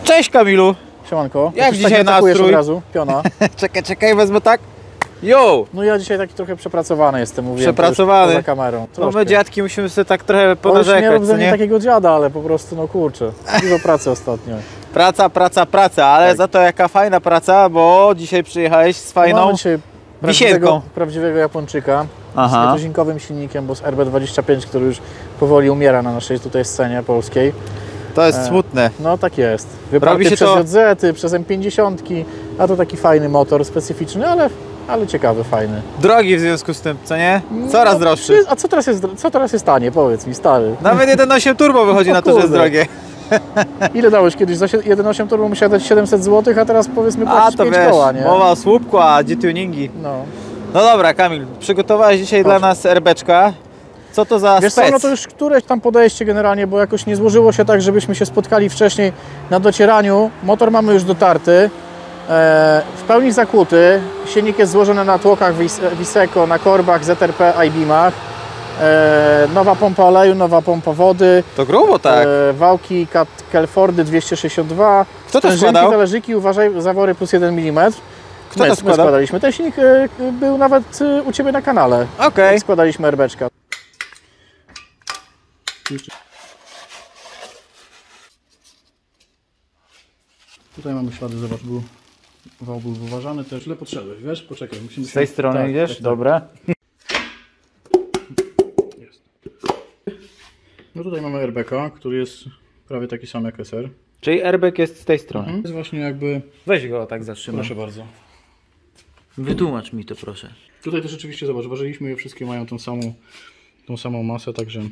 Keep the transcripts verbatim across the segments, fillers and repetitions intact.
Cześć Kamilu! Siemanko. Jak dzisiaj nastrój? Od razu, piona. Czekaj, czekaj, wezmę tak. Jo! No ja dzisiaj taki trochę przepracowany jestem, mówiłem. Przepracowany. Poza kamerą. No my dziadki musimy sobie tak trochę O, już ponarzekać, nie rób ze co mnie nie? takiego dziada, ale po prostu, no kurczę, dużo pracy ostatnio. Praca, praca, praca, ale Tak. za to jaka fajna praca, bo dzisiaj przyjechałeś z fajną Mamy dzisiaj wisienką. prawdziwego, prawdziwego Japończyka. Aha. Z nietuzinkowym silnikiem, bo z R B dwadzieścia pięć, który już powoli umiera na naszej tutaj scenie polskiej. To jest E, smutne. No tak jest. Wyparty Robi się przez to- J Z-y, przez M pięćdziesiąt, a to taki fajny motor, specyficzny, ale, ale ciekawy, fajny. Drogi w związku z tym, co nie? Coraz No, droższy. przy- A co teraz, jest, co teraz jest tanie? Powiedz mi, stary. Nawet jeden przecinek osiem turbo wychodzi O na to, że jest kurde. drogie. Ile dałeś kiedyś? Za jeden przecinek osiem turbo musiałeś dać siedemset złotych, a teraz powiedzmy A płacisz to pięć wiesz, koła, nie? mowa o słupku, a gdzie tuningi. No. No dobra, Kamil, przygotowałeś dzisiaj Proszę. dla nas erbeczka. Co to za Wiesz co, spec? no to już któreś tam podejście generalnie, bo jakoś nie złożyło się tak, żebyśmy się spotkali wcześniej na docieraniu. Motor mamy już dotarty, e, w pełni zakuty. Silnik jest złożony na tłokach Wis Wiseco, na korbach, Z R P, I-beamach. E, nowa pompa oleju, nowa pompa wody. To grubo, tak. E, wałki Cat Kelfordy dwieście sześćdziesiąt dwa. Kto to Sprężynki, składał? talerzyki, uważaj, zawory plus jeden milimetr. Kto my, to my składał? składaliśmy. Ten silnik e, był nawet e, u Ciebie na kanale. Okej. Jak składaliśmy erbeczka. Tutaj mamy ślady, zobacz, był, wał był wyważany, też źle podszedłeś, wiesz? Poczekaj, musimy Z tej się- strony tak, idziesz? tak, tak. Dobra. Jest. No tutaj mamy R B K, który jest prawie taki sam jak S R. Czyli airbag jest z tej strony. To jest właśnie jakby... Weź go tak zatrzymaj. Proszę bardzo. Wytłumacz mi to, proszę. Tutaj też rzeczywiście, zobacz, ważyliśmy je, wszystkie mają tą samą, tą samą masę, także...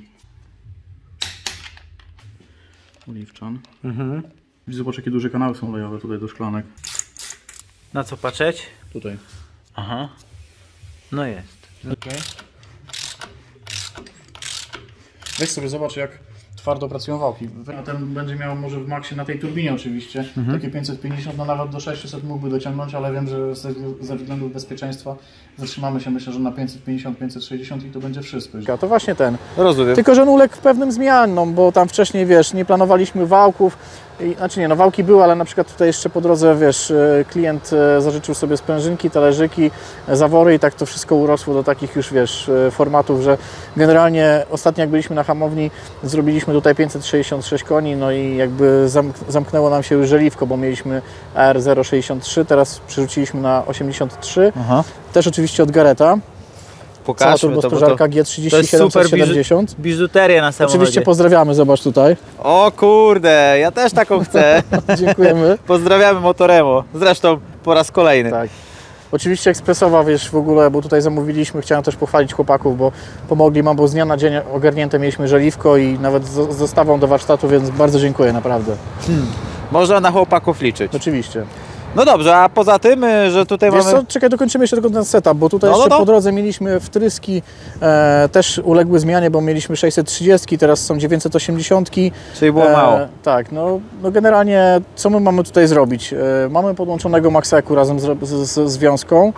Oliwczan. Mhm. Zobacz, jakie duże kanały są olejowe tutaj do szklanek. Na co patrzeć? Tutaj. Aha. No jest. Okay. Weź sobie zobacz, jak twardo pracują wałki. A ten będzie miał może w maksie na tej turbinie oczywiście takie pięćset pięćdziesiąt, no nawet do sześciuset mógłby dociągnąć, ale wiem, że ze, ze względów bezpieczeństwa zatrzymamy się, myślę, że na pięćset pięćdziesiąt pięćset sześćdziesiąt i to będzie wszystko. A to właśnie ten. Rozumiem. Tylko, że on uległ pewnym zmianom, bo tam wcześniej, wiesz, nie planowaliśmy wałków. I, znaczy nie, no wałki były, ale na przykład tutaj jeszcze po drodze, wiesz, klient zażyczył sobie sprężynki, talerzyki, zawory i tak to wszystko urosło do takich już, wiesz, formatów, że generalnie ostatnio jak byliśmy na hamowni, zrobiliśmy tutaj pięćset sześćdziesiąt sześć koni, no i jakby zamk zamknęło nam się już żeliwko, bo mieliśmy A R zero przecinek sześćdziesiąt trzy, teraz przerzuciliśmy na osiemdziesiąt trzy, Aha. też oczywiście od Gareta. Cała Pokażmy to, bo turbosprężarka to, G to trzydzieści jest siedem super siedemdziesiąt. biżu biżuteria na samochodzie. Oczywiście pozdrawiamy, zobacz tutaj. O kurde, ja też taką chcę. Dziękujemy. Pozdrawiamy Motoremo. Zresztą po raz kolejny. Tak. Oczywiście ekspresowa, wiesz, w ogóle, bo tutaj zamówiliśmy, chciałem też pochwalić chłopaków, bo pomogli nam, bo z dnia na dzień ogarnięte mieliśmy żeliwko i nawet z, z dostawą do warsztatu, więc bardzo dziękuję, naprawdę. Hmm. Można na chłopaków liczyć. Oczywiście. No dobrze, a poza tym, że tutaj Wiesz mamy... co, czekaj, dokończymy jeszcze tylko ten setup, bo tutaj No, no, jeszcze no. po drodze mieliśmy wtryski, e, też uległy zmianie, bo mieliśmy sześćset trzydzieści, teraz są dziewięćset osiemdziesiąt. Czyli było mało. Tak, no, no generalnie co my mamy tutaj zrobić? E, mamy podłączonego Maxeku razem z, z, z związką.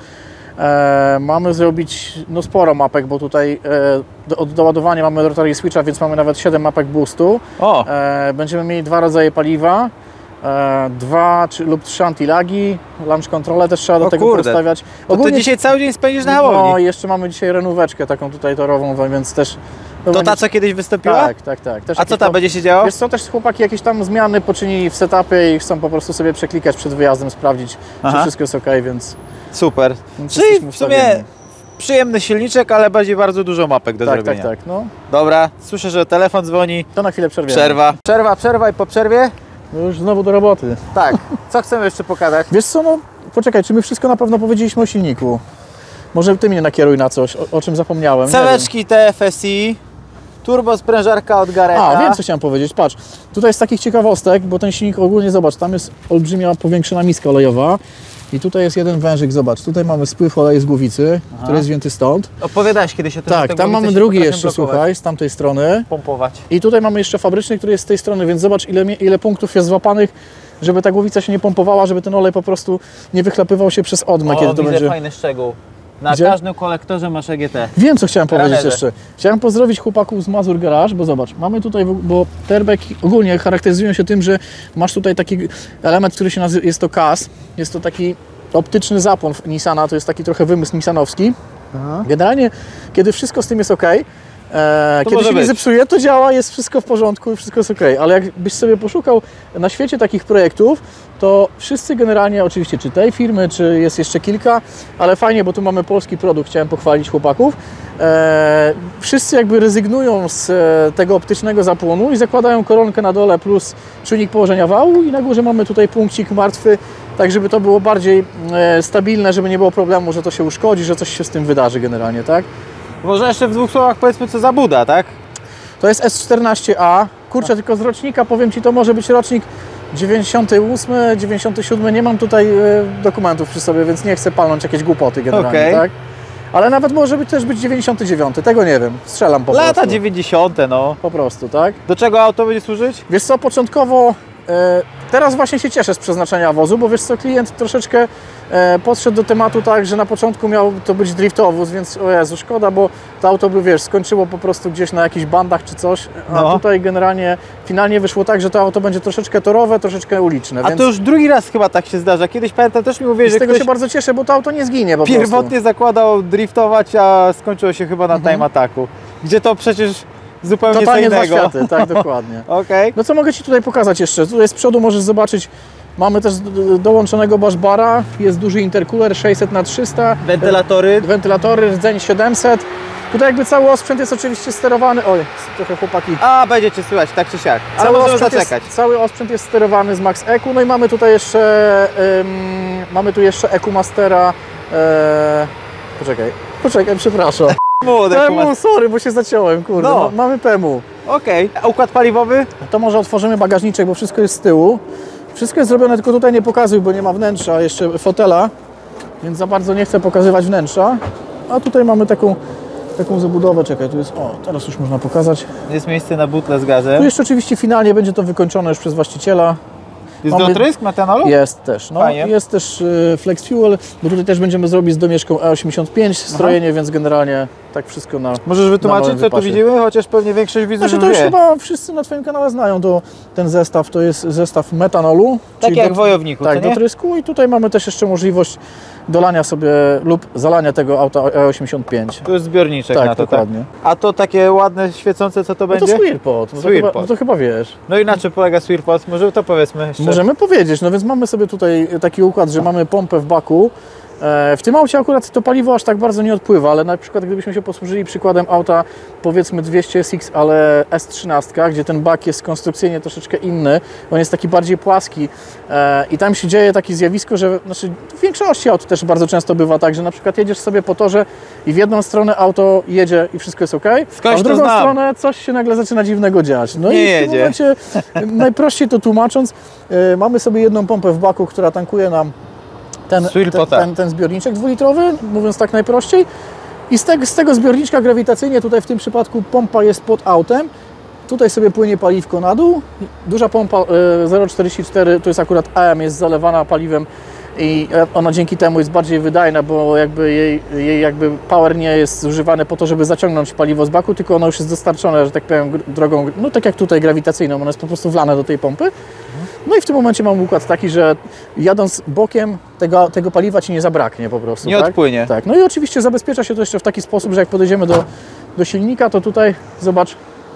E, mamy zrobić no, sporo mapek, bo tutaj e, do, od doładowania mamy rotary switcha, więc mamy nawet siedem mapek boostu. O! E, będziemy mieli dwa rodzaje paliwa. E, dwa czy, lub trzy antylagi, launch controlę też trzeba do O tego kurde. postawiać. To ty dzisiaj cały dzień spędzisz na No hamowni. i jeszcze mamy dzisiaj renóweczkę taką tutaj torową, więc też... To ta, co kiedyś wystąpiła? Tak, tak, tak. Też A co jakieś tam tam- będzie się działo? Wiesz co, też chłopaki jakieś tam zmiany poczynili w setupie i chcą po prostu sobie przeklikać przed wyjazdem, sprawdzić, Aha. czy wszystko jest ok, więc... Super. więc Czyli jesteśmy w sumie ustawieni. przyjemny silniczek, ale będzie bardzo dużo mapek do Tak, tak, zrobienia. tak, no. Dobra, słyszę, że telefon dzwoni. To na chwilę przerwiemy. Przerwa. Przerwa, przerwa i po przerwie? No już znowu do roboty. Tak. Co chcemy jeszcze pokazać? Wiesz co, no poczekaj, czy my wszystko na pewno powiedzieliśmy o silniku? Może ty mnie nakieruj na coś, o, o czym zapomniałem. nie wiem. Ceweczki T F S I, turbo sprężarka od Gareta. A, wiem co chciałem powiedzieć, patrz, tutaj z takich ciekawostek, bo ten silnik ogólnie, zobacz, tam jest olbrzymia powiększona miska olejowa i tutaj jest jeden wężyk, zobacz, tutaj mamy spływ oleju z głowicy, Aha. który jest wzięty stąd. Opowiadałeś kiedyś o tym, że Tak, te tam głowice mamy się drugi potrafią jeszcze, blokować, słuchaj, z tamtej strony pompować. i tutaj mamy jeszcze fabryczny, który jest z tej strony, więc zobacz ile, mi- ile punktów jest złapanych, żeby ta głowica się nie pompowała, żeby ten olej po prostu nie wychlapywał się przez odmę, O, kiedy to widzę będzie... fajny szczegół. Na Gdzie? każdym kolektorze masz E G T. Wiem, co chciałem powiedzieć Ranerze. jeszcze. Chciałem pozdrowić chłopaków z Mazur Garage, bo zobacz, mamy tutaj, bo te airbagi ogólnie charakteryzują się tym, że masz tutaj taki element, który się nazywa, jest to K A S, jest to taki optyczny zapłon Nissana, to jest taki trochę wymysł nissanowski. Aha. Generalnie, kiedy wszystko z tym jest ok, e, kiedy może się nie być. zepsuje, to działa, jest wszystko w porządku i wszystko jest ok. Ale jakbyś sobie poszukał na świecie takich projektów, to wszyscy generalnie, oczywiście czy tej firmy, czy jest jeszcze kilka, ale fajnie, bo tu mamy polski produkt, chciałem pochwalić chłopaków. E, wszyscy jakby rezygnują z e, tego optycznego zapłonu i zakładają koronkę na dole plus czujnik położenia wału i na górze mamy tutaj punkcik martwy, tak żeby to było bardziej e, stabilne, żeby nie było problemu, że to się uszkodzi, że coś się z tym wydarzy generalnie, tak? Może jeszcze w dwóch słowach powiedzmy, co za Buda, tak? To jest S czternaście A. Kurczę, tylko z rocznika powiem Ci, to może być rocznik dziewięćdziesiąty ósmy, dziewięćdziesiąty siódmy. Nie mam tutaj e, dokumentów przy sobie, więc nie chcę palnąć jakieś głupoty generalnie, Okej. tak? Ale nawet może być też być dziewięćdziesiąty dziewiąty, tego nie wiem. Strzelam po Lata prostu. dziewięćdziesiąte, no. Po prostu, tak? Do czego auto będzie służyć? Wiesz co, początkowo e, teraz właśnie się cieszę z przeznaczenia wozu, bo wiesz co, klient troszeczkę e, podszedł do tematu tak, że na początku miał to być driftowóz, więc o Jezu, szkoda, bo to auto by, wiesz, skończyło po prostu gdzieś na jakichś bandach czy coś, a No. tutaj generalnie finalnie wyszło tak, że to auto będzie troszeczkę torowe, troszeczkę uliczne, A więc to już drugi raz chyba tak się zdarza. Kiedyś pamiętam, też mi mówiłeś, z że tego ktoś się bardzo cieszę, bo to auto nie zginie po prostu. pierwotnie zakładał driftować, a skończyło się chyba na Mhm. time attacku. Gdzie to przecież zupełnie Totalnie co dwa innego. światy, tak, dokładnie. Okej. No co mogę Ci tutaj pokazać jeszcze? Tutaj z przodu możesz zobaczyć, mamy też do- dołączonego bashbara, jest duży intercooler sześćset na trzysta, Wentylatory. wentylatory, rdzeń siedemset. Tutaj jakby cały osprzęt jest oczywiście sterowany, oj, trochę chłopaki. A, będziecie słychać, tak czy siak. Ale Cały możemy osprzęt, zaczekać. jest, cały osprzęt jest sterowany z Max E Q, no i mamy tutaj jeszcze, ym, mamy tu jeszcze E Q Mastera, e, poczekaj, poczekaj, przepraszam. Młode P M U, kumas. sorry, bo się zaciąłem, kurde, No. Ma, mamy P M U. Okej. A układ paliwowy? To może otworzymy bagażniczek, bo wszystko jest z tyłu. Wszystko jest zrobione, tylko tutaj nie pokazuj, bo nie ma wnętrza, jeszcze fotela, więc za bardzo nie chcę pokazywać wnętrza. A tutaj mamy taką, taką zabudowę, czekaj, tu jest, o, teraz już można pokazać. Jest miejsce na butle z Tu gazem. jeszcze oczywiście finalnie będzie to wykończone już przez właściciela. Jest mamy- dotrysk metanolu? Jest też, no. Fajnie. Jest też y, Flex Fuel, bo tutaj też będziemy zrobić z domieszką E osiemdziesiąt pięć strojenie, więc generalnie tak wszystko na... Możesz na wytłumaczyć, małym co tu wypasie. widzimy? Chociaż pewnie większość widzów Znaczy już to już wie. chyba wszyscy na Twoim kanale znają to, ten zestaw, to jest zestaw metanolu. Tak czyli jak do- w wojowniku, Tak, co do nie? trysku i tutaj mamy też jeszcze możliwość dolania sobie lub zalania tego auta E osiemdziesiąt pięć. Tu jest zbiorniczek Tak, na to, dokładnie. tak? A to takie ładne, świecące, co to No to będzie? Swirlpot, no to, Swirlpot. chyba, no to chyba wiesz. No i na czym polega Swirlpot? Może to powiedzmy jeszcze. Możemy powiedzieć, no więc mamy sobie tutaj taki układ, że mamy pompę w baku. E, W tym aucie akurat to paliwo aż tak bardzo nie odpływa, ale na przykład gdybyśmy się posłużyli przykładem auta powiedzmy dwieście S X, ale S trzynaście, gdzie ten bak jest konstrukcyjnie troszeczkę inny, on jest taki bardziej płaski e, i tam się dzieje takie zjawisko, że znaczy w większości aut też bardzo często bywa tak, że na przykład jedziesz sobie po torze i w jedną stronę auto jedzie i wszystko jest ok, Skądś a w to drugą znam. stronę coś się nagle zaczyna dziwnego dziać. No Nie i w tym jedzie. momencie, najprościej to tłumacząc, e, mamy sobie jedną pompę w baku, która tankuje nam ten, ten, Swirlpota. ten, ten zbiorniczek dwulitrowy, mówiąc tak najprościej. I z tego, z tego zbiorniczka grawitacyjnie, tutaj w tym przypadku pompa jest pod autem, tutaj sobie płynie paliwko na dół. Duża pompa e, zero przecinek czterdzieści cztery, to jest akurat A M, jest zalewana paliwem i ona dzięki temu jest bardziej wydajna, bo jakby jej, jej jakby power nie jest zużywany po to, żeby zaciągnąć paliwo z baku, tylko ono już jest dostarczone, że tak powiem, gr- drogą, no tak jak tutaj grawitacyjną, ono jest po prostu wlane do tej pompy. No i w tym momencie mam układ taki, że jadąc bokiem tego, tego paliwa Ci nie zabraknie po prostu. Nie tak? odpłynie. Tak, no i oczywiście zabezpiecza się to jeszcze w taki sposób, że jak podejdziemy do, do silnika, to tutaj zobacz,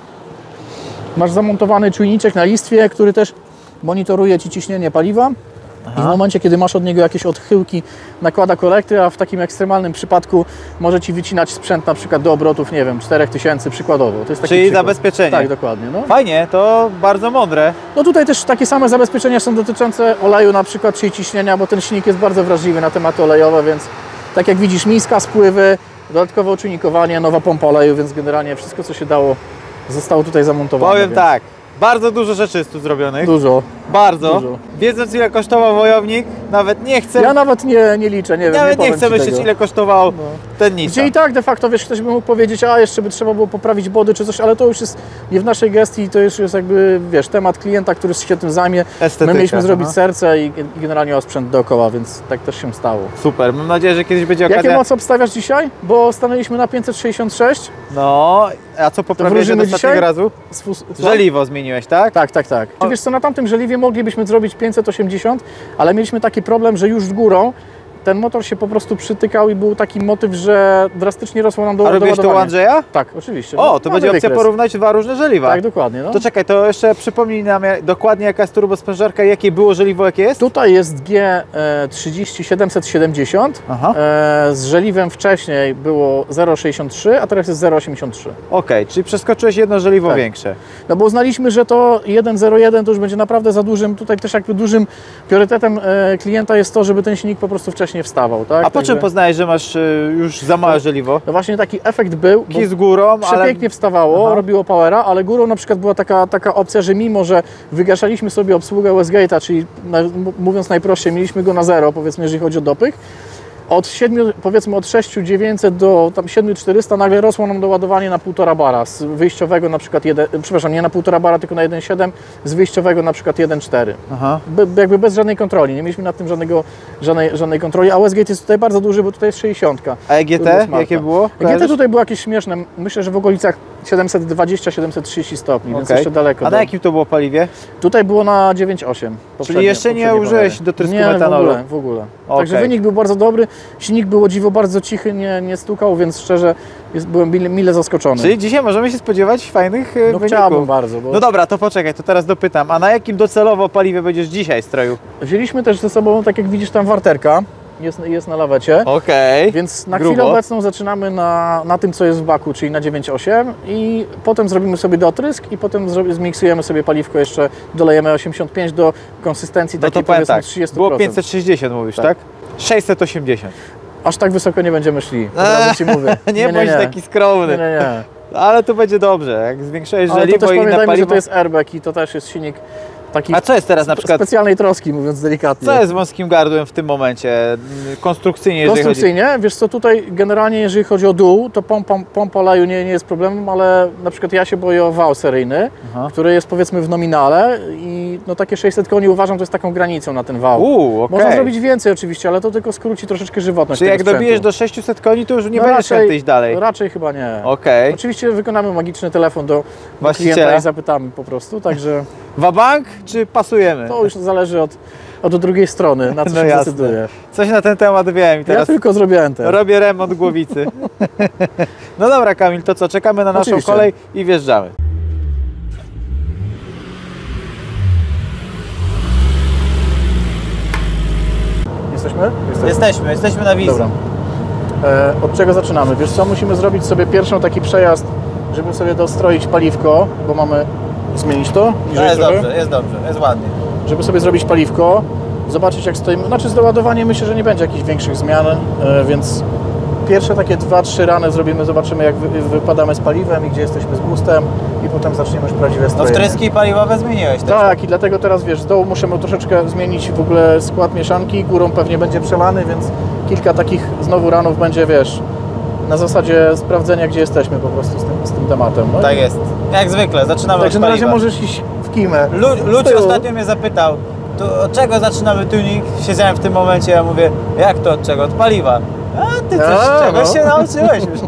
masz zamontowany czujniczek na listwie, który też monitoruje Ci ciśnienie paliwa. I w momencie, kiedy masz od niego jakieś odchyłki, nakłada korekty, a w takim ekstremalnym przypadku może Ci wycinać sprzęt na przykład do obrotów, nie wiem, cztery tysiące przykładowo. To jest taki Czyli przykład. zabezpieczenie. Tak, dokładnie. No. Fajnie, to bardzo mądre. no tutaj też takie same zabezpieczenia są dotyczące oleju na przykład, czyli ciśnienia, bo ten silnik jest bardzo wrażliwy na tematy olejowe, więc tak jak widzisz, niska spływy, dodatkowe uczynikowanie, nowa pompa oleju, więc generalnie wszystko, co się dało, zostało tutaj zamontowane. Powiem więc... tak, Bardzo dużo rzeczy jest tu zrobionych. Dużo. Bardzo. Dużo. Wiedząc ile kosztował wojownik, nawet nie chcę. Ja nawet nie, nie liczę, nie wiem. Nawet nie, nie chcę myśleć, ile kosztował no. ten Nissan. Gdzie i tak de facto, wiesz, ktoś by mógł powiedzieć, a jeszcze by trzeba było poprawić body czy coś, ale to już jest nie w naszej gestii, to już jest jakby, wiesz, temat klienta, który się tym zajmie. Estetyka, My mieliśmy zrobić aha. serce i, i generalnie sprzęt dookoła, więc tak też się stało. Super, mam nadzieję, że kiedyś będzie okazja. Jakie moce obstawiasz dzisiaj? Bo stanęliśmy na pięćset sześćdziesiąt sześć. No, a co poprawiłeś od wróżymy ostatniego dzisiaj? razu? Żeliwo zmieniłeś, tak? Tak, tak, tak. Ty wiesz co, na tamtym żeliwie moglibyśmy zrobić pięćset osiemdziesiąt, ale mieliśmy taki problem, że już z górą ten motor się po prostu przytykał i był taki motyw, że drastycznie rosło nam do A robiłeś to u doładowania. Andrzeja? Tak, oczywiście. O, to Mamy będzie opcja wykres. porównać dwa różne żeliwa. Tak, dokładnie. No. To czekaj, to jeszcze przypomnij nam jak- dokładnie jaka jest turbosprężarka i jakie było żeliwo, jakie jest? Tutaj jest G trzydzieści siedemset siedemdziesiąt. Aha. E, z żeliwem wcześniej było zero przecinek sześćdziesiąt trzy, a teraz jest zero przecinek osiemdziesiąt trzy. Okej, czyli przeskoczyłeś jedno żeliwo Tak. większe. No bo uznaliśmy, że to jeden zero jeden to już będzie naprawdę za dużym. Tutaj też jakby dużym priorytetem e, klienta jest to, żeby ten silnik po prostu wcześniej wstawał. Tak? A po czym poznałeś, że masz y, już za małe żeliwo? No właśnie taki efekt był, bo Ki z górą, ale... przepięknie wstawało, Aha. robiło powera, ale górą na przykład była taka, taka opcja, że mimo, że wygaszaliśmy sobie obsługę Westgate'a, czyli na, mówiąc najprościej, mieliśmy go na zero, powiedzmy, jeżeli chodzi o dopych, od siedmiu, powiedzmy od sześć tysięcy dziewięćset do tam siedem tysięcy czterysta nagle rosło nam doładowanie na półtora bara, z wyjściowego na przykład jeden, przepraszam, nie na półtora bara, tylko na jeden przecinek siedem, z wyjściowego na przykład jeden przecinek cztery. Aha. Be, jakby bez żadnej kontroli, nie mieliśmy nad tym żadnego, żadnej, żadnej kontroli, a Westgate jest tutaj bardzo duży, bo tutaj jest sześćdziesiąt. A E G T jakie było? E G T tutaj było jakieś śmieszne, myślę, że w okolicach siedemset dwadzieścia siedemset trzydzieści stopni, więc Okej. jeszcze daleko. A do... na jakim to było paliwie? Tutaj było na dziewięć przecinek osiem. poprzednie- Czyli jeszcze nie poprzednie użyłeś pomiary. dotrysku Nie, metanolu? w ogóle, w ogóle. Okej. Także wynik był bardzo dobry, silnik był o dziwo bardzo cichy, nie, nie stukał, więc szczerze jest, byłem mile, mile zaskoczony. Czyli dzisiaj możemy się spodziewać fajnych y, no wyników. chciałbym bardzo, bo No dobra, to poczekaj, to teraz dopytam. A na jakim docelowo paliwie będziesz dzisiaj stroju? wzięliśmy też ze sobą, tak jak widzisz tam warterka, jest, jest na lawecie. Okej. Więc na Grubo. chwilę obecną zaczynamy na, na tym, co jest w baku, czyli na dziewięć przecinek osiem i potem zrobimy sobie dotrysk i potem zrobi, zmiksujemy sobie paliwko jeszcze, dolejemy osiemdziesiąt pięć do konsystencji No to takiej powiem powiedzmy tak, trzydzieści było procent. pięćset sześćdziesiąt mówisz, tak? Tak. sześćset osiemdziesiąt. Aż tak wysoko nie będziemy szli, od razu Ci mówię. nie bądź taki skromny. Nie, nie, nie. Ale tu będzie dobrze, jak zwiększyłeś Ale to żeliwo też i na pamiętajmy, że paliwo. to jest airbag i to też jest silnik taki A co jest teraz na przykład, specjalnej troski, mówiąc delikatnie. co jest z wąskim gardłem w tym momencie, mm, konstrukcyjnie, jeżeli chodzi? Konstrukcyjnie, wiesz co, tutaj generalnie jeżeli chodzi o dół, to pompa, pompa oleju nie, nie jest problemem, ale na przykład ja się boję o wał seryjny, Aha. który jest powiedzmy w nominale i no takie sześćset koni uważam, to jest taką granicą na ten wał. Uuu, okej. Można zrobić więcej oczywiście, ale to tylko skróci troszeczkę żywotność Czyli tego jak sprzętu. dobijesz do sześciuset koni, to już nie No będziesz raczej- chciał iść dalej. Raczej chyba nie. Okej. Oczywiście wykonamy magiczny telefon do, do Właściciela. klienta i zapytamy po prostu, także Wabank czy pasujemy? to już zależy od, od drugiej strony, na co No się jasne. decyduje. Coś na ten temat wiem i Ja teraz tylko zrobiłem ten. robię remont głowicy. No dobra Kamil, to co, czekamy na naszą Oczywiście. kolej i wjeżdżamy. Jesteśmy? Jesteśmy. Jesteśmy, jesteśmy na wizji. Dobra. E, od czego zaczynamy? Wiesz co, musimy zrobić sobie pierwszą taki przejazd, żeby sobie dostroić paliwko, bo mamy zmienić to. No niżej jest trochę. dobrze, jest dobrze, jest ładnie. Żeby sobie zrobić paliwko, zobaczyć jak stoimy. Znaczy z doładowaniem myślę, że nie będzie jakichś większych zmian, e, więc pierwsze takie dwa trzy rany zrobimy, zobaczymy jak wy, wypadamy z paliwem i gdzie jesteśmy z boostem i potem zaczniemy już prawdziwe No strojenie. wtryski paliwowe zmieniłeś też. Tak, i dlatego teraz wiesz, z dołu musimy troszeczkę zmienić w ogóle skład mieszanki, górą pewnie będzie przelany, więc kilka takich znowu ranów będzie, wiesz, na zasadzie sprawdzenia, gdzie jesteśmy po prostu z tym, z tym tematem. No i- Tak jest. Jak zwykle, zaczynamy Także od na razie paliwa. możesz iść w kimę. Lu Z Ludzie tyłu. ostatnio mnie zapytał, to od czego zaczynamy tuning? Siedziałem w tym momencie, ja mówię, jak to od czego? Od paliwa. A ty coś A, czegoś no. się nauczyłeś już.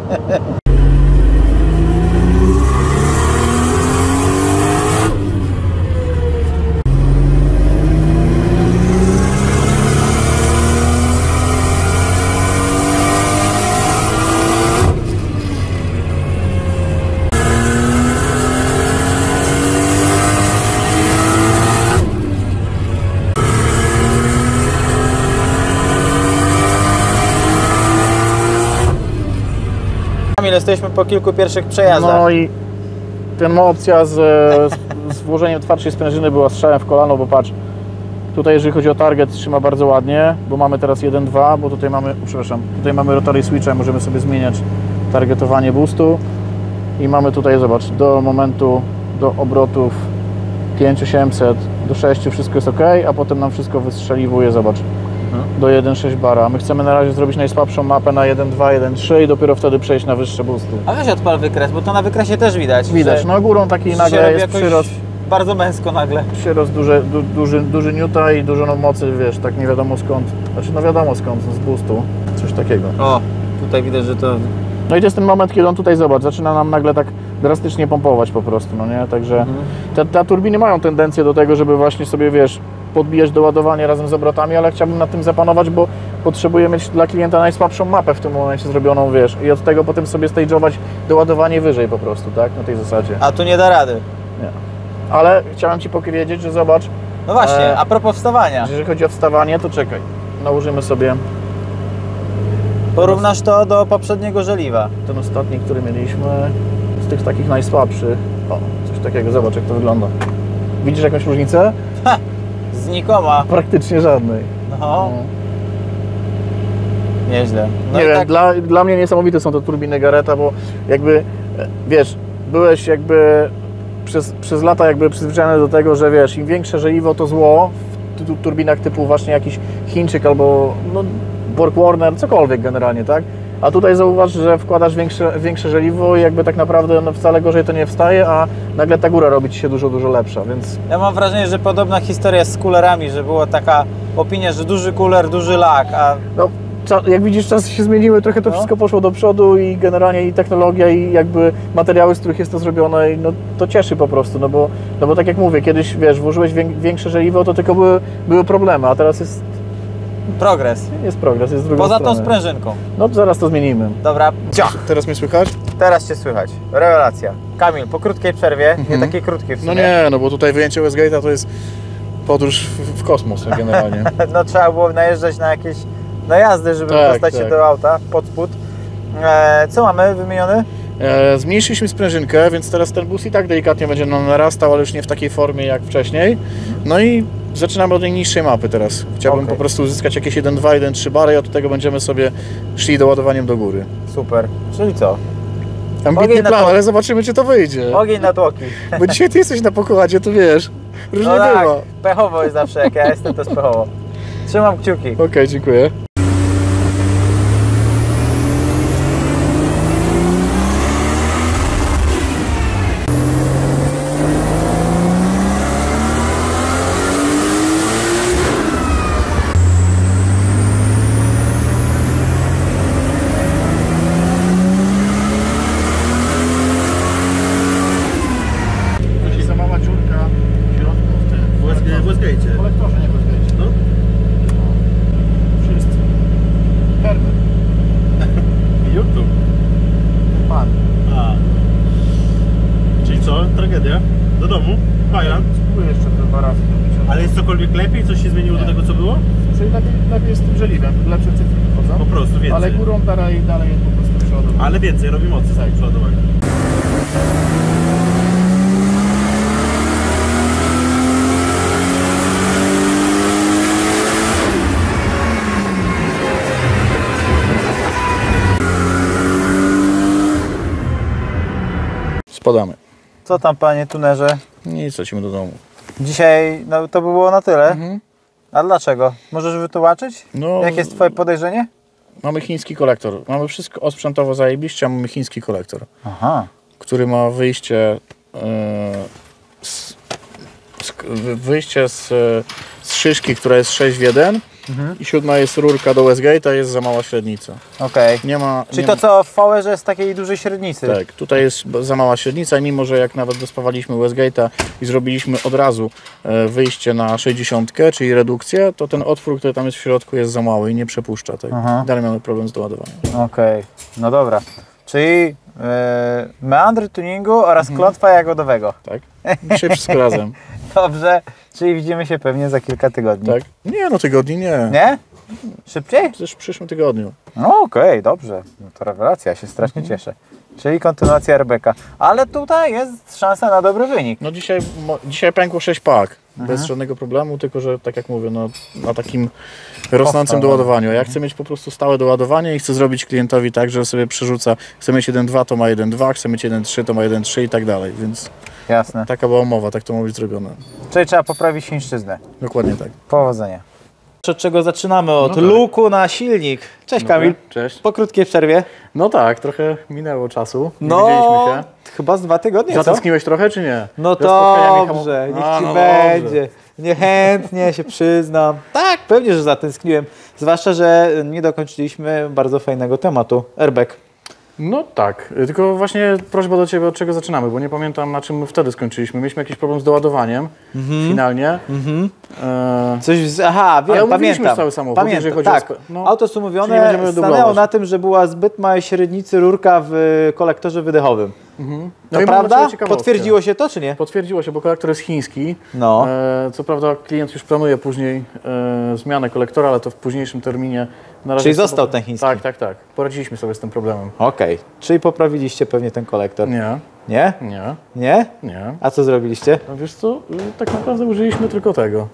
Kamil, jesteśmy po kilku pierwszych przejazdach. No i ten ma opcja z, z, z włożeniem twardszej sprężyny była strzałem w kolano, bo patrz, tutaj jeżeli chodzi o target trzyma bardzo ładnie, bo mamy teraz jeden dwa, bo tutaj mamy, przepraszam, tutaj mamy rotary switcha, możemy sobie zmieniać targetowanie boostu i mamy tutaj, zobacz, do momentu do obrotów pięć tysięcy osiemset, do sześciu wszystko jest ok, a potem nam wszystko wystrzeliwuje, zobacz, mhm. do jeden przecinek sześć bara. My chcemy na razie zrobić najsłabszą mapę na jeden przecinek dwa, jeden przecinek trzy i dopiero wtedy przejść na wyższe boosty. A weź odpal wykres, bo to na wykresie też widać. Widać, no górą taki nagle jest przyrost. Bardzo męsko nagle. Przyrost duży, du, duży, duży newta i dużo no mocy, wiesz, tak nie wiadomo skąd. Znaczy no wiadomo skąd, z boostu, coś takiego. O, tutaj widać, że to... No i to jest ten moment, kiedy on tutaj, zobacz, zaczyna nam nagle tak drastycznie pompować po prostu, no nie? Także mhm. te, te turbiny mają tendencję do tego, żeby właśnie sobie, wiesz, podbijać doładowanie razem z obrotami, ale chciałbym nad tym zapanować, bo potrzebuję mieć dla klienta najsłabszą mapę w tym momencie zrobioną, wiesz, i od tego potem sobie stage'ować doładowanie wyżej po prostu, tak? Na tej zasadzie. A tu nie da rady. Nie. Ale chciałem Ci powiedzieć, że zobacz... No właśnie, e, a propos wstawania. Jeżeli chodzi o wstawanie, to czekaj, nałożymy sobie... Porównasz to do poprzedniego żeliwa. Ten ostatni, który mieliśmy, z tych takich najsłabszych. O, coś takiego, zobacz jak to wygląda. Widzisz jakąś różnicę? Ha! Znikoma. Praktycznie żadnej. No. no. Nieźle. No nie wiem, tak... dla, dla mnie niesamowite są te turbiny Garretta, bo jakby, wiesz, byłeś jakby przez, przez lata jakby przyzwyczajony do tego, że wiesz, im większe żeliwo to zło w turbinach typu właśnie jakiś Chińczyk albo no, Borg Warner, cokolwiek generalnie, tak? A tutaj zauważ, że wkładasz większe, większe żeliwo i jakby tak naprawdę no, wcale gorzej to nie wstaje, a nagle ta góra robi Ci się dużo, dużo lepsza, więc... Ja mam wrażenie, że podobna historia z kulerami, że była taka opinia, że duży kuler, duży lak, a... No, jak widzisz, czasy się zmieniły, trochę to no. wszystko poszło do przodu i generalnie i technologia i jakby materiały, z których jest to zrobione, i no to cieszy po prostu, no bo, no bo tak jak mówię, kiedyś, wiesz, włożyłeś większe żeliwo, to tylko były, były problemy, a teraz jest... Progres. Jest progres, jest z drugą Poza stronę. tą sprężynką. No to zaraz to zmienimy. Dobra. Ciach. Teraz mnie słychać? Teraz Cię słychać. Rewelacja. Kamil, po krótkiej przerwie, mhm. nie takiej krótkiej w sumie. No nie, no bo tutaj wyjęcie Westgate'a to jest podróż w, w kosmos generalnie. No trzeba było najeżdżać na jakieś najazdy, żeby tak, dostać tak. się do auta, pod spód. E, co mamy wymieniony? E, zmniejszyliśmy sprężynkę, więc teraz ten bus i tak delikatnie będzie nam narastał, ale już nie w takiej formie jak wcześniej. No i zaczynamy od najniższej mapy teraz. Chciałbym okay. po prostu uzyskać jakieś jeden przecinek dwa, jeden przecinek trzy bary i od tego będziemy sobie szli doładowaniem do góry. Super. Czyli co? Ambitny plan, ale zobaczymy, czy to wyjdzie. Ogień na tłoki. Bo dzisiaj Ty jesteś na pokładzie, to wiesz, różnie no tak, bywa. Pechowo jest zawsze, jak ja jestem, to jest pechowo. Trzymam kciuki. Okej, okay, dziękuję. Tragedia? Do domu? Fajna? Spróbuję jeszcze te dwa razy. Ale jest cokolwiek lepiej? Coś się zmieniło nie. do tego, co było? Czyli lepiej, lepiej jest z tym żeliwem, lepsze cyfry wchodzą. Po prostu więcej. Ale górą dalej, dalej jest po prostu przeładowanie. Ale więcej robi mocy tak. z przeładowania. Spadamy. Co tam, panie tunerze? Nic, lecimy do domu. Dzisiaj no, to by było na tyle. Mhm. A dlaczego? Możesz wytłumaczyć? No, jakie jest Twoje podejrzenie? Mamy chiński kolektor. Mamy wszystko osprzętowo zajebiście, a mamy chiński kolektor. Aha. Który ma wyjście yy, z, z, wyjście z, z szyszki, która jest sześć w jeden. Mhm. I siódma jest rurka do Westgate'a, jest za mała średnica. Okej. Nie ma. Czyli nie to ma... co w V R jest takiej dużej średnicy? Tak, tutaj jest za mała średnica, mimo że jak nawet dospawaliśmy Westgate'a i zrobiliśmy od razu wyjście na sześćdziesiątkę, czyli redukcję, to ten otwór, który tam jest w środku, jest za mały i nie przepuszcza. Tak? Dalej mamy problem z doładowaniem. Okej, okay. No dobra. Czyli yy, meandry tuningu oraz mhm. klątwa jagodowego. Tak, dzisiaj wszystko razem. Dobrze, czyli widzimy się pewnie za kilka tygodni. Tak? Nie, no tygodni nie. Nie? Szybciej? Też w przyszłym tygodniu. No okej, okay, dobrze. No to rewelacja, ja się strasznie mhm. cieszę. Czyli kontynuacja R B K. Ale tutaj jest szansa na dobry wynik. No dzisiaj, dzisiaj pękło sześć pak. Mhm. Bez żadnego problemu, tylko że tak jak mówię, no, na takim rosnącym doładowaniu. Ja chcę mieć po prostu stałe doładowanie i chcę zrobić klientowi tak, że sobie przerzuca, chcę mieć jeden przecinek dwa, to ma jeden przecinek dwa, chcę mieć jeden przecinek trzy, to ma jeden przecinek trzy i tak dalej, więc Jasne. Taka była umowa, tak to ma być zrobione. Czyli trzeba poprawić chińszczyznę. Dokładnie tak. Powodzenia. Od czego zaczynamy? Od No tak. luku na silnik. Cześć Dobra, Kamil. Cześć. Po krótkiej przerwie. No tak, trochę minęło czasu. Nie No, widzieliśmy się. chyba z dwa tygodnie, co? Zatęskniłeś trochę, czy nie? No Ze spotkaniami hamu- dobrze, niech A, ci no będzie. dobrze. Niechętnie się przyznam. Tak, pewnie, że zatęskniłem. Zwłaszcza, że nie dokończyliśmy bardzo fajnego tematu. Airbag. No tak, tylko właśnie prośba do Ciebie, od czego zaczynamy, bo nie pamiętam, na czym my wtedy skończyliśmy. Mieliśmy jakiś problem z doładowaniem finalnie. Mhm. E, Coś z... Aha, wiem, Ale omówiliśmy pamiętam. już cały samochód, Pamiętam, jeżeli chodzi o tak. spe- no. Auto Czyli nie sumowione będziemy stanęło dublować. na tym, że była zbyt małej średnicy rurka w kolektorze wydechowym. mhm. To i mam dla prawda? Ciebie ciekawostkę. Potwierdziło się to, czy nie? Potwierdziło się, bo kolektor jest chiński. No. E, co prawda klient już planuje później e, zmianę kolektora, ale to w późniejszym terminie. Na razie Czyli sobie- został ten chiński? Tak, tak, tak. Poradziliśmy sobie z tym problemem. Okej. Czyli poprawiliście pewnie ten kolektor. Nie, Nie? nie, Nie? nie. A co zrobiliście? No wiesz co, y, tak naprawdę użyliśmy tylko tego.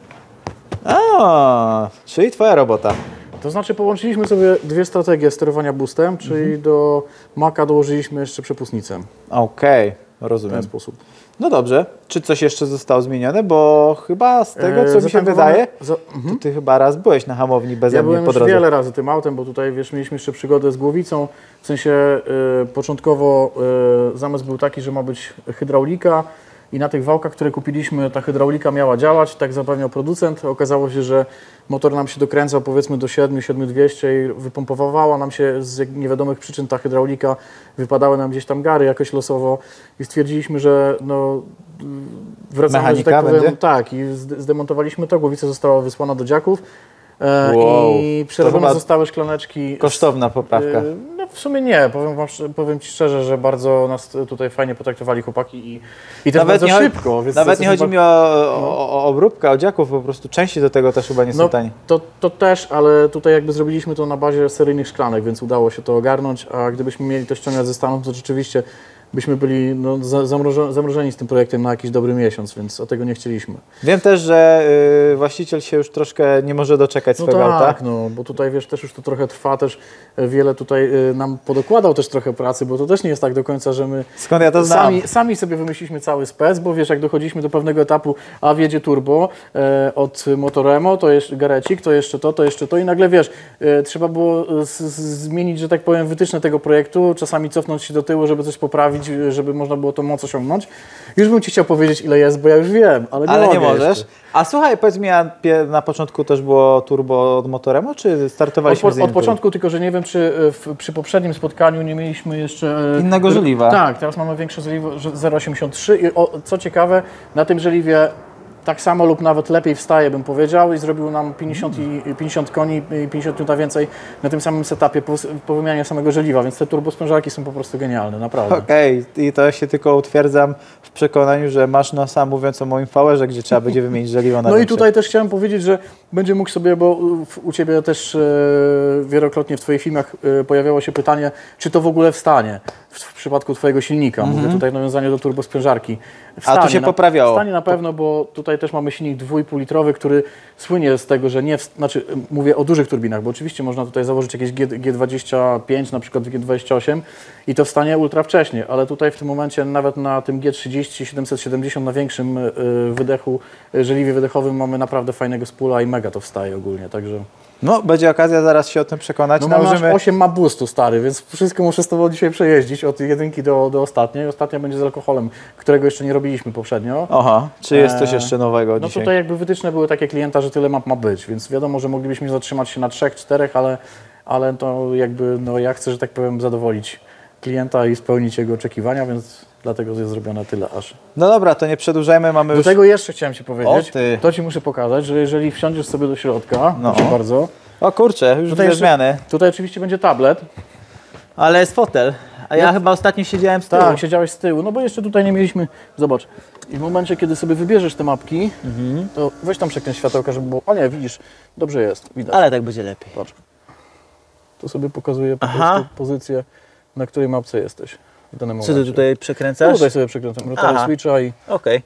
A, czyli twoja robota. To znaczy połączyliśmy sobie dwie strategie sterowania boostem, czyli Mhm. do Maca dołożyliśmy jeszcze przepustnicę Okej, w ten rozumiem. sposób. No dobrze. Czy coś jeszcze zostało zmienione? Bo chyba z tego, co E, mi się zatankowane- wydaje, Za, to ty chyba raz byłeś na hamowni beze ja mnie byłem po już drodze. wiele razy tym autem, bo tutaj wiesz, mieliśmy jeszcze przygodę z głowicą. W sensie y, początkowo y, zamysł był taki, że ma być hydraulika i na tych wałkach, które kupiliśmy, ta hydraulika miała działać, tak zapewniał producent. Okazało się, że motor nam się dokręcał powiedzmy do siedem, siedem dwieście i wypompowała nam się z niewiadomych przyczyn ta hydraulika, wypadały nam gdzieś tam gary jakoś losowo i stwierdziliśmy, że no wracamy, Mechanika że tak powiem, będzie? tak, i zde- zdemontowaliśmy to, głowica została wysłana do dziaków. E, Wow, I to przerobione chyba zostały szklaneczki. Kosztowna poprawka. E, No w sumie nie, powiem, wam, szcz- powiem Ci szczerze, że bardzo nas tutaj fajnie potraktowali chłopaki i, i też bardzo nie, chodzi- szybko. Więc nawet to- nie to chodzi chyba- mi o, o, o obróbkę, o dziaków, po prostu części do tego też chyba nie są No tanie. to, to też, ale tutaj jakby zrobiliśmy to na bazie seryjnych szklanek, więc udało się to ogarnąć, a gdybyśmy mieli to ściągać ze Stanów, to rzeczywiście byśmy byli no, za- zamrożeni, zamrożeni z tym projektem na jakiś dobry miesiąc, więc o tego nie chcieliśmy. Wiem też, że y, właściciel się już troszkę nie może doczekać No swojego auta. tak, no, bo tutaj wiesz, też już to trochę trwa, też wiele tutaj y, nam podokładał też trochę pracy, bo to też nie jest tak do końca, że my Skąd ja to znam? sami, sami sobie wymyśliliśmy cały spec, bo wiesz, jak dochodziliśmy do pewnego etapu, a wiedzie turbo e, od Motoremo, to jeszcze garecik, to jeszcze to, to jeszcze to i nagle wiesz, e, trzeba było z, z, zmienić, że tak powiem, wytyczne tego projektu, czasami cofnąć się do tyłu, żeby coś poprawić, żeby można było tą moc osiągnąć. Już bym Ci chciał powiedzieć, ile jest, bo ja już wiem, ale nie Ale mogę nie możesz. jeszcze. A słuchaj, powiedz mi, a pie- na początku też było turbo od Motoremo, czy Od, startowaliśmy po, z innym od początku, tylko że nie wiem, czy e, w, przy poprzednim spotkaniu nie mieliśmy jeszcze... e, Innego żeliwa. Tak, teraz mamy większe żeliwo, że zero przecinek osiemdziesiąt trzy i o, co ciekawe, na tym żeliwie tak samo lub nawet lepiej wstaje, bym powiedział, i zrobił nam pięćdziesiąt, i, pięćdziesiąt koni i pięćdziesiąt niuta więcej na tym samym setupie po, po wymianie samego żeliwa, więc te turbosprężarki są po prostu genialne, naprawdę. Okej, i to się tylko utwierdzam w przekonaniu, że masz nosa mówiąc o moim V-erze, gdzie trzeba będzie wymienić żeliwo na No i większe. tutaj też chciałem powiedzieć, że będzie mógł sobie, bo w- u Ciebie też e, wielokrotnie w Twoich filmach e, pojawiało się pytanie, czy to w ogóle wstanie w, w przypadku Twojego silnika. Mówię tutaj nawiązanie do turbosprężarki. Wstanie, A tu się na, poprawiało. Wstanie na pewno, bo tutaj też mamy silnik dwa i pół litrowy, który słynie z tego, że nie, wst- znaczy e, mówię o dużych turbinach, bo oczywiście można tutaj założyć jakieś G, G dwadzieścia pięć, na przykład G dwadzieścia osiem i to wstanie ultra wcześnie, ale tutaj w tym momencie nawet na tym G trzydzieści siedemset siedemdziesiąt na większym e, wydechu, e, żeliwie wydechowym mamy naprawdę fajnego spula i mega to wstaje ogólnie, także... No, będzie okazja zaraz się o tym przekonać. No mam aż Nałożymy... osiem ma boostu stary, więc wszystko muszę z Tobą dzisiaj przejeździć od jedynki do, do ostatniej. Ostatnia będzie z alkoholem, którego jeszcze nie robiliśmy poprzednio. Aha, czy jest coś Eee, jeszcze nowego No dzisiaj? tutaj jakby wytyczne były takie klienta, że tyle map ma być, więc wiadomo, że moglibyśmy zatrzymać się na trzech, czterech, ale, ale to jakby, no ja chcę, że tak powiem, zadowolić klienta i spełnić jego oczekiwania, więc dlatego jest zrobione tyle aż. No dobra, to nie przedłużajmy, mamy Do już... tego jeszcze chciałem Ci powiedzieć, O ty. to Ci muszę pokazać, że jeżeli wsiądziesz sobie do środka, No. proszę bardzo, O kurczę, już Tutaj dwie jeszcze- zmiany. tutaj oczywiście będzie tablet. Ale jest fotel. A ja No. chyba ostatnio siedziałem z tyłu. Tak, siedziałeś z tyłu, no bo jeszcze tutaj nie mieliśmy, zobacz, i w momencie, kiedy sobie wybierzesz te mapki, Mhm. to weź tam przekręć światełka, żeby było, o nie, widzisz, dobrze jest, widać, Ale tak będzie lepiej. patrz, to sobie pokazuje po Aha. prostu pozycję, na której mapce jesteś w danym Co momencie. ty tutaj No, przekręcasz? tutaj sobie przekręcam rotory Aha. switcha i Okej.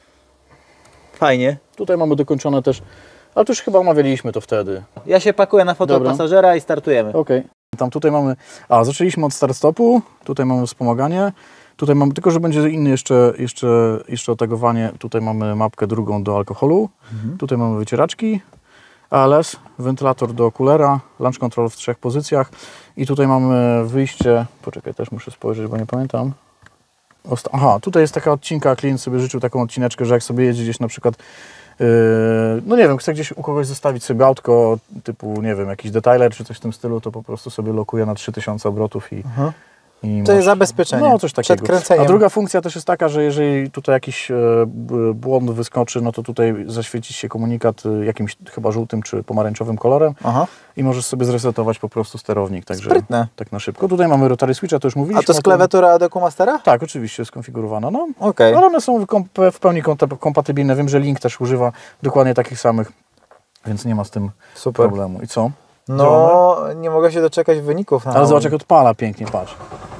Fajnie. tutaj mamy dokończone też, ale to już chyba omawialiśmy to wtedy. Ja się pakuję na fotel Dobra. pasażera i startujemy. Okej. Tam tutaj mamy, a zaczęliśmy od start-stopu, tutaj mamy wspomaganie, Tutaj mamy, tylko że będzie inny jeszcze, jeszcze, jeszcze otagowanie. Tutaj mamy mapkę drugą do alkoholu. Mhm. Tutaj mamy wycieraczki, A L S, wentylator do kulera, launch control w trzech pozycjach. I tutaj mamy wyjście, poczekaj, też muszę spojrzeć, bo nie pamiętam. Osta Aha, tutaj jest taka odcinka, klient sobie życzył taką odcineczkę, że jak sobie jedzie gdzieś na przykład, yy, no nie wiem, chce gdzieś u kogoś zostawić sobie autko, typu, nie wiem, jakiś detailer czy coś w tym stylu, to po prostu sobie lokuje na trzy tysiące obrotów i... Mhm. I to masz, jest zabezpieczenie. No, coś takiego. Przed kręceniem. A druga funkcja też jest taka, że jeżeli tutaj jakiś e, błąd wyskoczy, no to tutaj zaświeci się komunikat jakimś chyba żółtym czy pomarańczowym kolorem. Aha. I możesz sobie zresetować po prostu sterownik. Także sprytne. Tak na szybko. Tutaj mamy rotary switcha, to już mówiliśmy. A to jest klawiatura Adeku Mastera? Tak, oczywiście skonfigurowana. No. Okay. Ale one są w pełni kompatybilne. Wiem, że Link też używa dokładnie takich samych, więc nie ma z tym Super. problemu. I co? No, działamy? Nie mogę się doczekać wyników. Na Ale zobacz, jak odpala pięknie, patrz.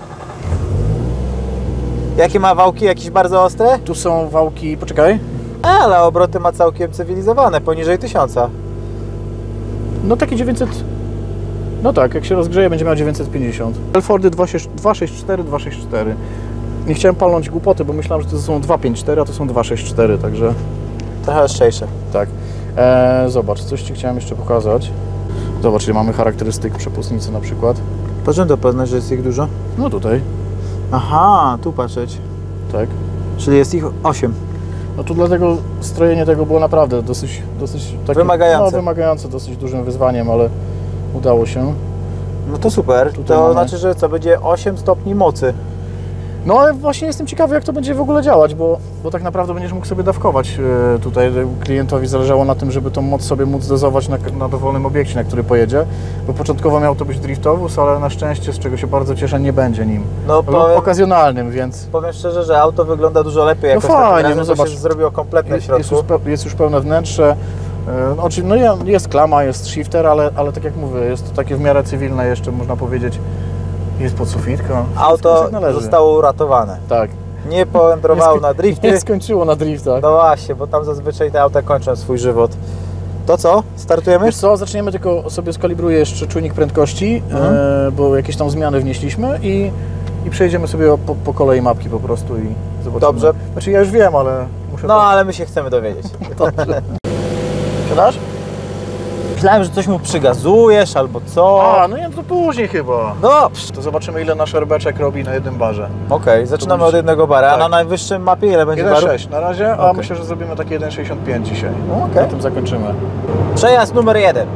Jakie ma wałki? Jakieś bardzo ostre? Tu są wałki, poczekaj. Ale obroty ma całkiem cywilizowane, poniżej tysiąca. No takie dziewięćset. No tak, jak się rozgrzeje, będzie miał dziewięćset pięćdziesiąt. Elfordy dwieście sześćdziesiąt cztery, dwieście sześćdziesiąt cztery. Nie chciałem palnąć głupoty, bo myślałem, że to są dwieście pięćdziesiąt cztery, a to są dwieście sześćdziesiąt cztery, także... Trochę ostrzejsze. Tak. Eee, zobacz, coś Ci chciałem jeszcze pokazać. Zobacz, ile mamy charakterystyk przepustnicy na przykład. Po czym to poznać, że jest ich dużo? No tutaj. Aha, tu patrzeć. Tak. Czyli jest ich osiem. No tu dlatego strojenie tego było naprawdę dosyć, dosyć takie, wymagające. No, wymagające, dosyć dużym wyzwaniem, ale udało się. No to super. Tutaj to mamy... znaczy, że co, będzie osiem stopni mocy. No ale właśnie jestem ciekawy, jak to będzie w ogóle działać, bo, bo tak naprawdę będziesz mógł sobie dawkować. Tutaj klientowi zależało na tym, żeby tą moc sobie móc dozować na, na dowolnym obiekcie, na który pojedzie. Bo początkowo miał to być driftowóz, ale na szczęście, z czego się bardzo cieszę, nie będzie nim. No, powiem, okazjonalnym, więc... Powiem szczerze, że auto wygląda dużo lepiej. No fajnie, no zobacz, się zrobiło kompletne w środku. Jest już, pe jest już pełne wnętrze. No jest klama, jest shifter, ale, ale tak jak mówię, jest to takie w miarę cywilne jeszcze, można powiedzieć. Jest podsufitko. Auto zostało uratowane. Tak. Nie powędrowało na drifty. Nie skończyło na driftach. No właśnie, bo tam zazwyczaj te auta kończą swój żywot. To co? Startujemy? Wiesz co, zaczniemy, tylko sobie skalibruję jeszcze czujnik prędkości, mhm. e, bo jakieś tam zmiany wnieśliśmy i, i przejdziemy sobie po, po kolei mapki po prostu i zobaczymy. Dobrze. Znaczy ja już wiem, ale muszę... No, to... ale my się chcemy dowiedzieć. Dobrze. Siadasz? Myślałem, że coś mu przygazujesz albo co. A, no nie, to później chyba. No. To zobaczymy, ile nasz erbeczek robi na jednym barze. Okej, okay, zaczynamy od jednego bara, tak. A na najwyższym mapie ile będzie barów? jeden przecinek sześć na razie, a okay. myślę, że zrobimy takie jeden przecinek sześćdziesiąt pięć dzisiaj. Okay. Na tym zakończymy. Przejazd numer jeden.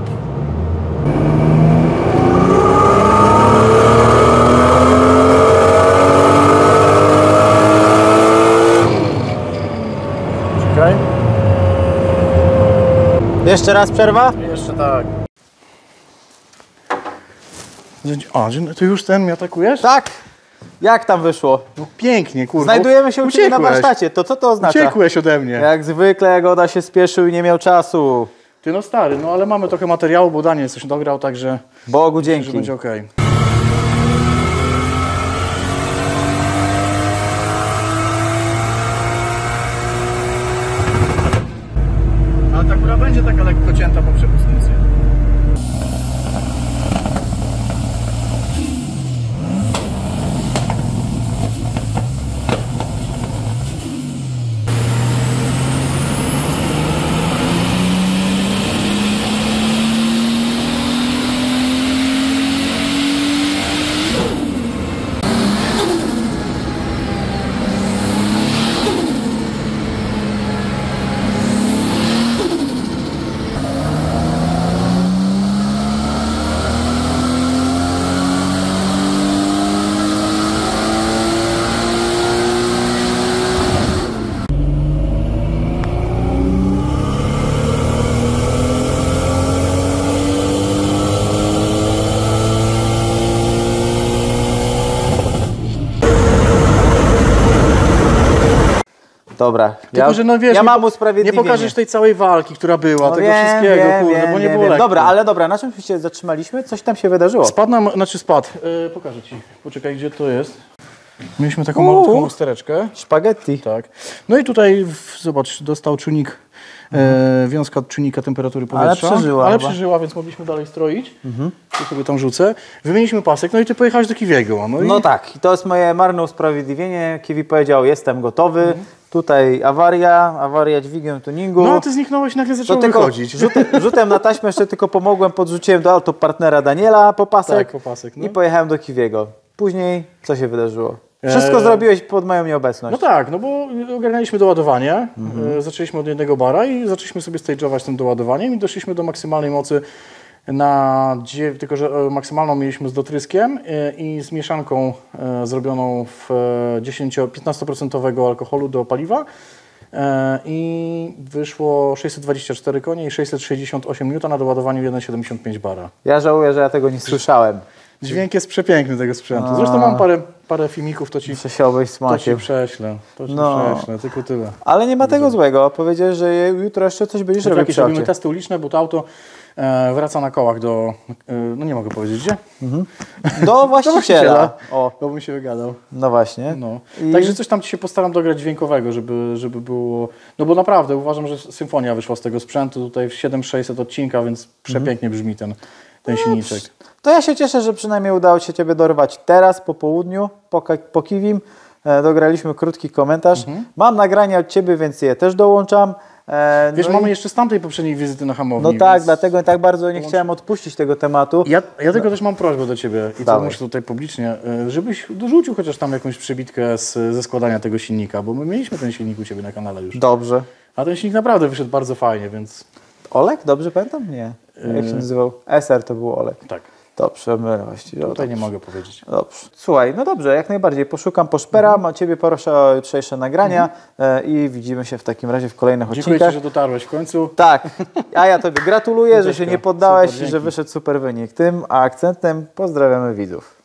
Czekaj. Jeszcze raz przerwa? Jeszcze tak. A, ty już ten mnie atakujesz? Tak. Jak tam wyszło? No pięknie, kurwa. Znajdujemy się u Ciebie na warsztacie. To co to oznacza? Uciekłeś ode mnie. Jak zwykle Jagoda się spieszył i nie miał czasu. Ty no stary, no ale mamy trochę materiału, bo Daniel coś dograł, także... Bogu dzięki. Myślę, że będzie okej. Ale ta góra będzie taka lekko cięta po przepustnicy. Dobra, Tylko, ja, że no wiesz, ja nie, mam usprawiedliwienie. Nie pokażesz tej całej walki, która była, no tego wiem, wszystkiego, wiem, kurde, wiem, bo nie wiem, było wiem. lekko. Dobra, ale dobra, na czym się zatrzymaliśmy? Coś tam się wydarzyło. Spadł nam, znaczy spadł, yy, pokażę Ci, poczekaj, gdzie to jest. Mieliśmy taką malutką lustereczkę. Spaghetti. Tak. No i tutaj, zobacz, dostał czujnik e, wiązka od czujnika temperatury powietrza. Ale przeżyła Ale chyba. przeżyła, więc mogliśmy dalej stroić. Mhm. Tu sobie tam rzucę. Wymieniliśmy pasek, no i ty pojechałeś do Kiwiego. No, No i... tak, i to jest moje marne usprawiedliwienie. Kiwi powiedział, jestem gotowy. Mhm. Tutaj awaria, awaria dźwigiem tuningu. No, a ty zniknąłeś i nagle To zaczęło tylko wychodzić. rzutem, rzutem na taśmę jeszcze tylko pomogłem, podrzuciłem do autopartnera Daniela po pasek, Tak, po pasek, no. i pojechałem do Kiwiego. Później co się wydarzyło? Wszystko Eee, zrobiłeś pod moją nieobecność. No tak, no bo ogarnialiśmy doładowanie, e, zaczęliśmy od jednego bara i zaczęliśmy sobie stage'ować tym doładowaniem i doszliśmy do maksymalnej mocy na, dziew- tylko że e, maksymalną mieliśmy z dotryskiem e, i z mieszanką e, zrobioną w e, dziesięcio-piętnaście procent alkoholu do paliwa e, i wyszło sześćset dwadzieścia cztery konie i sześćset sześćdziesiąt osiem niutów na doładowaniu jeden przecinek siedemdziesiąt pięć bara. Ja żałuję, że ja tego nie słyszałem. Dźwięk jest przepiękny tego sprzętu. A. Zresztą mam parę, parę filmików, to ci, Muszę się obejść to ci smakiem. prześlę. To ci No. prześlę, tylko tyle. Ale nie ma tego złego. Powiedziałeś, że jutro jeszcze coś będziesz robił Jakieś przy robimy aucie. testy uliczne, bo to auto e, wraca na kołach do, e, no nie mogę powiedzieć gdzie, Do właściciela. O, bo bym się wygadał. no właśnie. No. I- Także coś tam ci się postaram dograć dźwiękowego, żeby, żeby było, no bo naprawdę uważam, że symfonia wyszła z tego sprzętu, tutaj w siedem tysięcy sześćset odcinka, więc przepięknie brzmi ten, ten silniczek. To ja się cieszę, że przynajmniej udało się Ciebie dorwać teraz, po południu, po, ka- po Kiwim. E, dograliśmy krótki komentarz. Mam nagrania od Ciebie, więc je też dołączam. E, Wiesz, no mamy i- jeszcze z tamtej poprzedniej wizyty na hamowni. No tak, więc dlatego tak bardzo nie chciałem odpuścić tego tematu. Ja, ja tylko też mam prośbę do Ciebie i to Dawaj. muszę tutaj publicznie, e, żebyś dorzucił chociaż tam jakąś przebitkę z, ze składania tego silnika, bo my mieliśmy ten silnik u Ciebie na kanale już. Dobrze. A ten silnik naprawdę wyszedł bardzo fajnie, więc Olek? Dobrze pamiętam? Nie. Jak się nazywał? S R to był Olek. tak, Dobrze, my właściwie. tutaj nie mogę powiedzieć. Dobrze. Słuchaj, no dobrze, jak najbardziej. Poszukam, poszperam, a Ciebie proszę o jutrzejsze nagrania e, i widzimy się w takim razie w kolejnych Dziękuję odcinkach. Ci, że dotarłeś w końcu. Tak, a ja Tobie gratuluję, że się Cześćka. nie poddałeś Super, i że dzięki. wyszedł super wynik. Tym akcentem pozdrawiamy widzów.